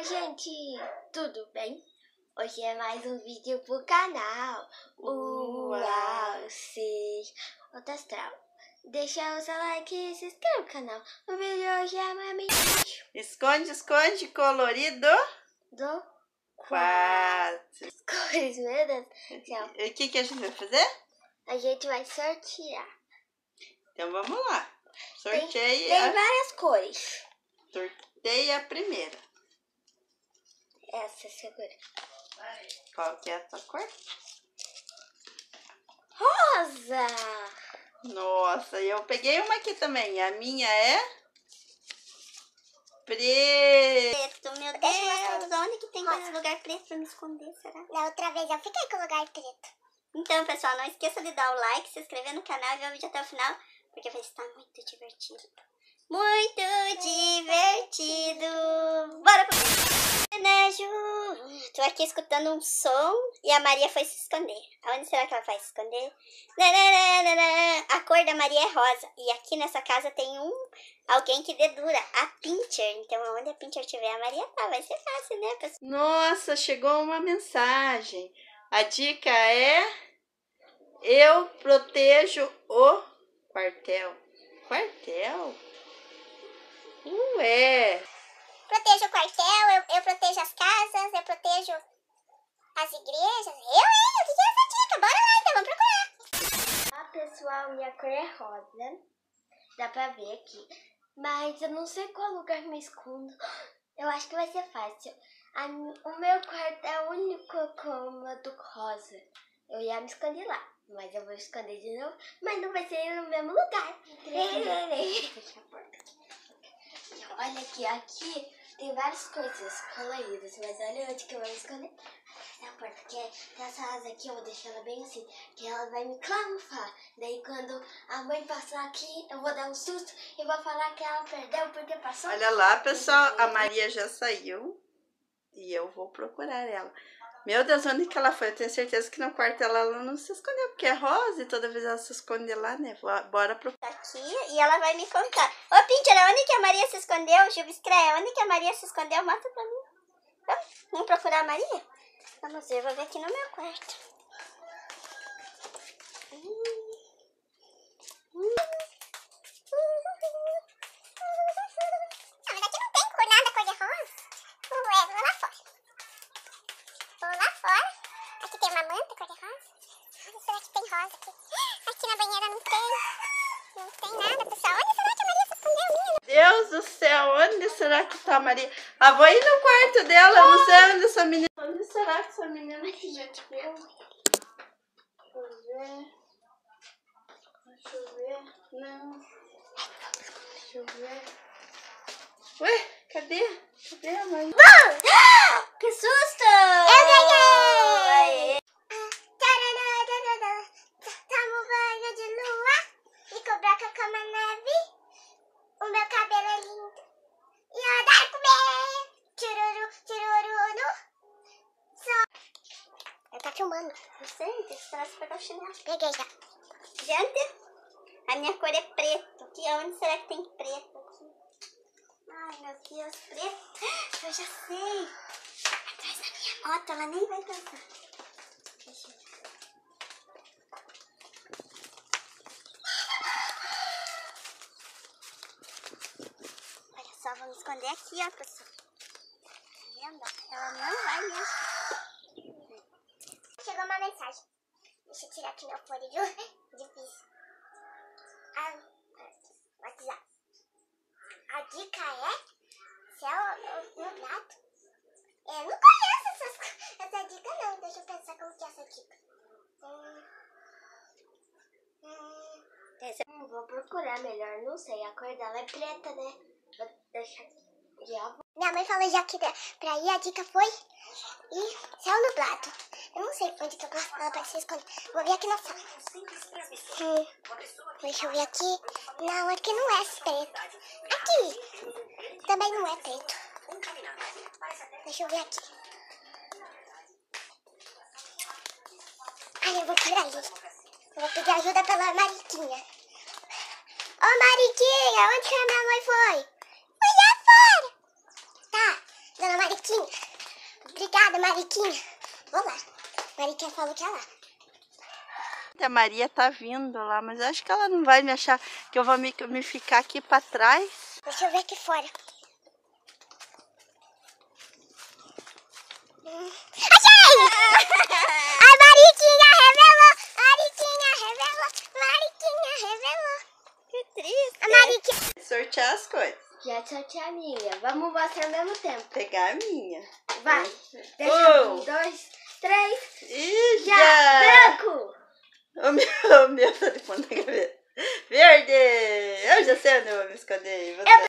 Oi, gente! Tudo bem? Hoje é mais um vídeo pro canal. Uau! Seja outro astral. Deixa o seu like e se inscreva no canal. O vídeo hoje é mais Esconde, esconde, colorido. do 4. cores, meu Deus do céu. O que a gente vai fazer? A gente vai sortear. Então vamos lá. Sorteia. Tem várias cores. Sorteia a primeira. Essa segura. Qual que é a tua cor? Rosa! Nossa, eu peguei uma aqui também. A minha é preto. Meu Deus, onde que tem esse lugar preto pra me esconder, será? Da outra vez eu fiquei com o lugar preto. Então, pessoal, não esqueça de dar o like, se inscrever no canal e ver o vídeo até o final, porque vai estar muito divertido. Muito divertido! Bora pro vídeo! Tô aqui escutando um som e a Maria foi se esconder. Aonde será que ela vai se esconder? A cor da Maria é rosa. E aqui nessa casa tem alguém que dedura, a Pincher. Então, aonde a Pincher tiver, a Maria tá. Vai ser fácil, né, pessoal? Nossa, chegou uma mensagem. A dica é: eu protejo o quartel. Quartel? Ué. Protejo o quartel, eu protejo as casas, eu protejo as igrejas. O que é essa dica? Bora lá então, vamos procurar. Ah, pessoal, minha cor é rosa. Dá pra ver aqui. Mas eu não sei qual lugar me escondo. Eu acho que vai ser fácil. O meu quarto é o único cômodo rosa. Eu ia me esconder lá, mas eu vou esconder de novo. Mas não vai ser no mesmo lugar. Fecha a porta aqui. Olha aqui tem várias coisas coloridas. Mas olha onde que eu vou me esconder. Na porta, que é essa asa aqui, eu vou deixar ela bem assim, que ela vai me camuflar. Daí quando a mãe passar aqui, eu vou dar um susto e vou falar que ela perdeu porque passou. Olha lá, pessoal, a Maria já saiu e eu vou procurar ela. Meu Deus, onde que ela foi? Eu tenho certeza que no quarto ela não se escondeu, porque é rosa e toda vez ela se esconde lá, né? Bora procurar. Aqui e ela vai me contar. Ô, Pincher, onde que a Maria se escondeu? Jubiscré, onde que a Maria se escondeu? Mostra pra mim. Vamos procurar a Maria? Vamos ver, eu vou ver aqui no meu quarto. Mas aqui não tem cor nada, cor de rosa. Ué, vou lá fora. Vou lá fora. Aqui tem uma manta cor de rosa. Será que tem rosa aqui? Aqui na banheira não tem. Não tem nada, pessoal. Onde será que a Maria se escondeu, menina? Deus do céu, onde será que tá a Maria? Ah, vou ir no quarto dela, eu não sei onde essa menina... Onde será que essa menina se meteu? Deixa eu ver. Deixa eu ver. Não. Deixa eu ver. Ué, cadê? Cadê a Maria? Que susto! Eu ganhei! Aê. Tomo banho de lua e cobra com a neve. O meu cabelo é lindo e eu adoro comer. Tchururu, tchururu. Tá filmando. Não sei, deixa eu pegar o chinelo. Peguei já. Gente, a minha cor é preto. Aqui, onde será que tem preto aqui? Ai, meu Deus, preto. Eu já sei. Atrás da minha moto, ela nem vai pensar. Deixa eu ver. Olha só, vou me esconder aqui, ó, pessoal. Tá vendo? Ela não vai me achar. Chegou uma mensagem. Deixa eu tirar aqui meu fone, viu? Difícil. WhatsApp. A dica é céu nublado. Eu não conheço essa dica não. Deixa eu pensar como que é essa dica. Vou procurar melhor, não sei. A cor dela é preta, né? Vou deixar aqui. Minha mãe falou já que pra ir a dica foi e céu nublado. Eu não sei onde que eu gosto dela pra se esconder. Vou ver aqui na sala. Deixa eu ver aqui. Não, aqui não é preto. Aqui também não é preto. Deixa eu ver aqui. Ai, eu vou por ali. Eu vou pedir ajuda pela Mariquinha. Ô, Mariquinha, onde que a minha mãe foi? Foi lá fora. Tá, dona Mariquinha. Mariquinha. Obrigada, Mariquinha. Vou lá. Mariquinha falou que é lá. A Maria tá vindo lá, mas eu acho que ela não vai me achar, que eu vou me ficar aqui pra trás. Deixa eu ver aqui fora. Achei! A Mariquinha revelou! Mariquinha revelou! Mariquinha revelou! Que triste. A Mariquinha... Sortear as coisas. Já sorteei a minha. Vamos mostrar ao mesmo tempo. Pegar a minha. Vai. Deixa 1, 2, 3. Já! Branco! O meu telefone na cabeça. Verde! Eu já sei onde eu vou me esconder. E você?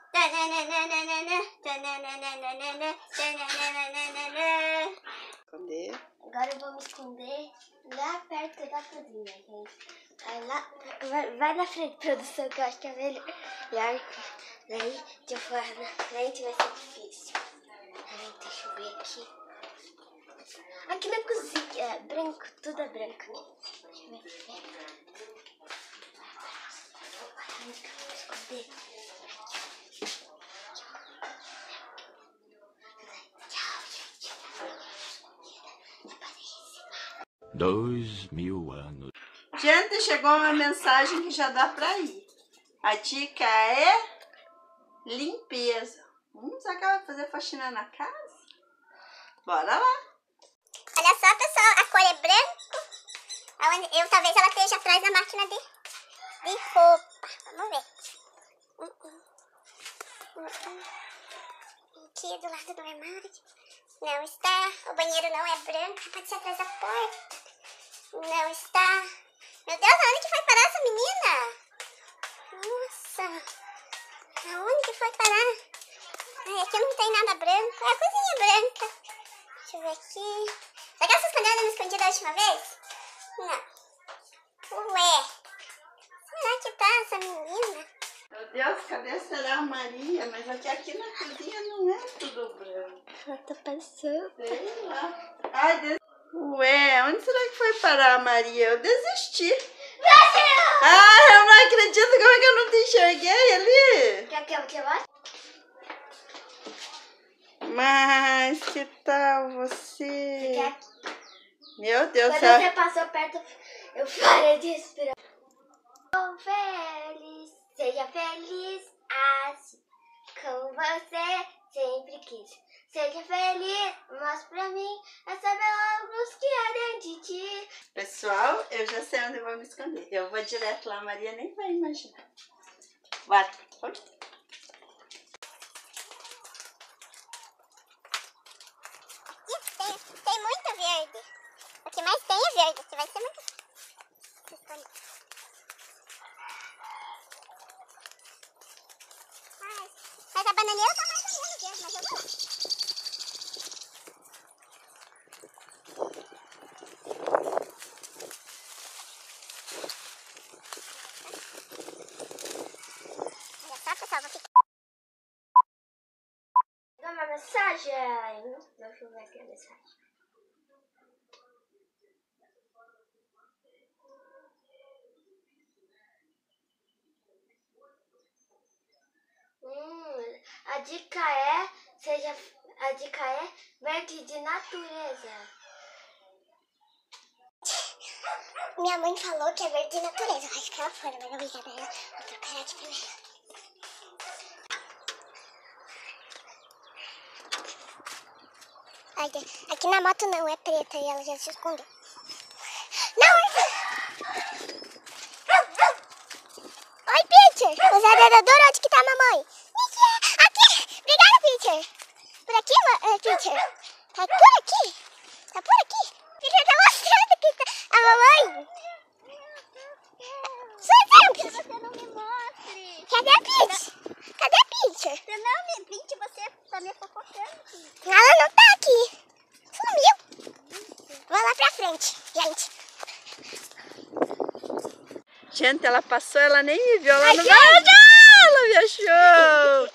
Esconder. Agora eu vou me esconder lá perto da cozinha, gente. Aí lá, vai na frente, produção, que eu acho que é melhor. Daí, de fora na frente vai ser difícil. Ai, deixa eu ver aqui. Aqui na cozinha, é branco, tudo é branco. Deixa eu ver. Onde que eu vou me esconder? Tchau, gente. 2000 anos. Gente, chegou uma mensagem que já dá pra ir. A dica é limpeza. Será que ela vai fazer faxina na casa? Bora lá. Olha só, pessoal, a cor é branco. Talvez ela esteja atrás da máquina de roupa. Vamos ver. Aqui do lado do armário. Não está. O banheiro não é branco. Pode ser atrás da porta. Não está. Meu Deus, aonde que foi parar essa menina? Nossa. Aonde que foi parar? Ai, aqui não tem nada branco. É a cozinha branca. Deixa eu ver aqui. Será que ela se escondeu no escondido da última vez? Não. Ué. Será que tá essa menina? Meu Deus, cadê será a Maria? Mas aqui na cozinha não é tudo branco. Ela tá passando. Sei lá. Ai, ué, onde será que foi parar a Maria? Eu desisti. Ah, eu não acredito, como é que eu não te enxerguei ali? Quer que eu mostre? Mas que tal você? Quer? Meu Deus do Quando céu. você passou perto, eu parei de respirar. Oh, feliz, seja feliz assim, como você sempre quis. Seja feliz, mostre pra mim essa bela luz que há dentro de ti. Pessoal, eu já sei onde eu vou me esconder. Eu vou direto lá, a Maria nem vai imaginar. Bora. Tem muito verde. O que mais tem é verde. Aqui vai ser muito... Mas a bananeira tá mais ou menos verde, mas eu vou lá. Olha só, pessoal, vou ficar... Dá uma mensagem. Deixa eu ver aqui a mensagem. A dica é verde de natureza. Minha mãe falou que é verde de natureza. Acho que ela foi, mas obrigada. Vou trocar aqui primeiro. Olha, aqui na moto não é preta e ela já se escondeu. Não! Oi, Peter! O Zé Dedador, onde que tá a mamãe? Aqui! Obrigada, Peter! Por aqui, Peter? Tá por aqui? Tá por aqui? Peter tá mostrando que tá a mamãe! Você não me mostre! Cadê a Peter? Cadê a Peter? Você não me printe, você tá me fofocando. Ela não tá aqui. Sumiu. Vou lá pra frente, gente. Gente, ela passou, ela nem me viu. Ela não ela me achou.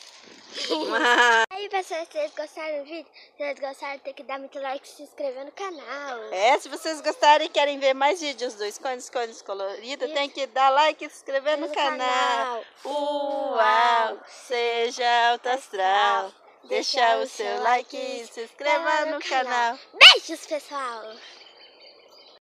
Aí, pessoal, se vocês gostaram do vídeo, se vocês gostaram, tem que dar muito like e se inscrever no canal. Se vocês gostarem e querem ver mais vídeos do Esconde Colorido, tem que dar like e se inscrever no canal. Uau, seja alto astral. deixar o seu like e se inscreva no canal. Beijos, pessoal!